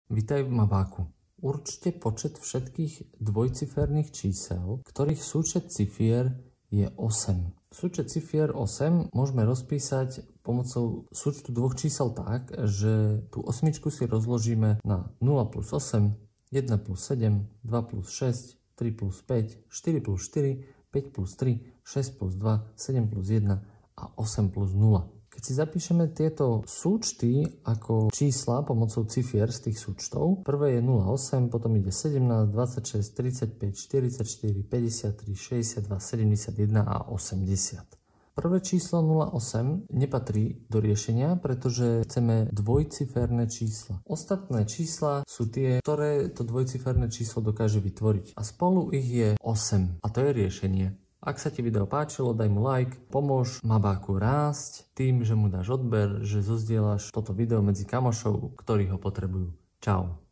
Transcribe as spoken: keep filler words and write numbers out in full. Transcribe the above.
Vitaj v Mabáku. Určte počet všetkých dvojciferných čísel, ktorých súčet cifier je osem. Súčet cifier osem môžeme rozpísať pomocou súčtu dvoch čísel tak, že tú osmičku si rozložíme na nula plus osem, jeden plus sedem, dva plus šesť, tri plus päť, štyri plus štyri, päť plus tri, šesť plus dva, sedem plus jeden a osem plus nula. Keď si zapíšeme tieto súčty ako čísla pomocou cifier z tých súčtov, prvé je nula osem, potom ide sedemnásť, dvadsaťšesť, tridsaťpäť, štyridsaťštyri, päťdesiattri, šesťdesiatdva, sedemdesiatjeden a osemdesiat. Prvé číslo nula osem nepatrí do riešenia, pretože chceme dvojciferné čísla. Ostatné čísla sú tie, ktoré to dvojciferné číslo dokáže vytvoriť. A spolu ich je osem. A to je riešenie. Ak sa ti video páčilo, daj mu like, pomôž Mabáku rásť tým, že mu dáš odber, že zozdieľaš toto video medzi kamošov, ktorí ho potrebujú. Čau.